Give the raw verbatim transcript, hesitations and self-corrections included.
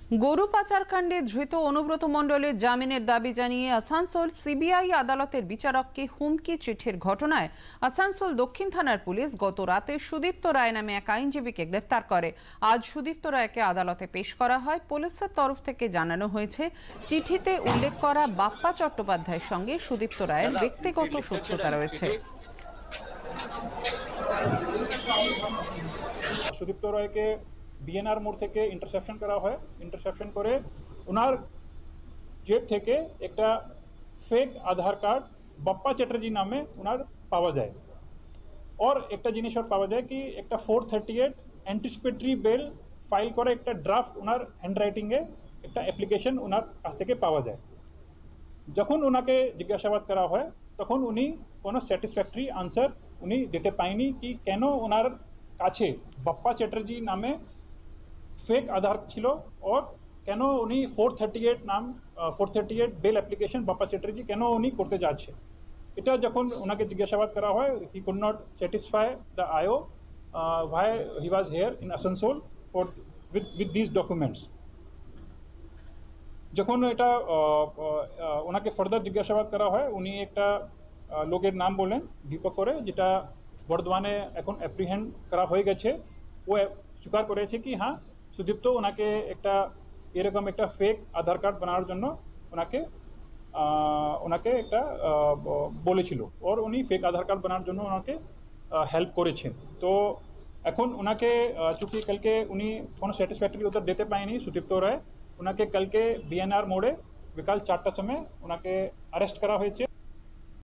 গরু পাচার কাণ্ডে ধৃত অনুব্রত মণ্ডলের জামিনের দাবি জানিয়ে আসানসোল সিবিআই আদালতের বিচারককে হুমকি চিঠির ঘটনায় আসানসোল দক্ষিণ থানার পুলিশ গত রাতে সুদীপ্ত রায় নামে এক আইনজীবীকে গ্রেফতার করে। আজ সুদীপ্ত রায়কে আদালতে পেশ করা হয়। পুলিশের তরফ থেকে জানানো হয়েছে, চিঠিতে উল্লেখ করা বাপ্পা চট্টোপাধ্যায়ের সঙ্গে সুদীপ্ত রায়ের ব্যক্তিগত শত্রুতা রয়েছে। সুদীপ্ত রায়কে বিএনআর মোড় থেকে ইন্টারসেপশন করা হয়। ইন্টারসেপশন করে ওনার জেব থেকে একটা ফেক আধার কার্ড বাপ্পা চ্যাটার্জি নামে ওনার পাওয়া যায়। और একটা জিনিস আর পাওয়া যায় কি একটা four thirty eight anticipatory bail file করে একটা ড্রাফট ওনার হ্যান্ডরাইটিংয়ে একটা অ্যাপ্লিকেশন ওনার কাছ থেকে পাওয়া যায়। যখন ওনাকে জিজ্ঞাসাবাদ করা হয় তখন উনি কোনো স্যাটিসফ্যাক্টরি আনসার উনি দিতে পায়নি কি কেন ওনার কাছে বাপ্পা চ্যাটার্জি নামে ফেক আধার ছিল और কেন উনি ফোর থার্টি এইট নাম four thirty eight bail application Bappa Chatterjee কেন উনি করতে যাচ্ছে। এটা যখন ওনাকে জিজ্ঞাসাবাদ করা হয়, he could not satisfy the IO why he was here in Asansol for with with these documents। যখন এটা ওনাকে ফার্দার জিজ্ঞাসাবাদ করা হয় উনি একটা লোকের নাম বলেন দীপক করে, যেটা বর্ধমানে এখন অ্যাপ্রিহেন্ড করা হয়ে গেছে। ও স্বীকার করেছে কি হ্যাঁ সুদীপ্ত ওনাকে একটা এরকম একটা ফেক আধার কার্ড বানানোর জন্য ওনাকে ওনাকে একটা বলেছিল और উনি ফেক আধার কার্ড বানানোর জন্য ওনাকে হেল্প করেছেন। তো এখন ওনাকে চूंकि কালকে উনি কোনো স্যাটিসফ্যাক্টরি উত্তর দিতে পায়নি সুদীপ্ত রায়, ওনাকে কালকে বিএনআর মোড়ে বিকাল চারটার সময় ওনাকে অ্যারেস্ট করা হয়েছে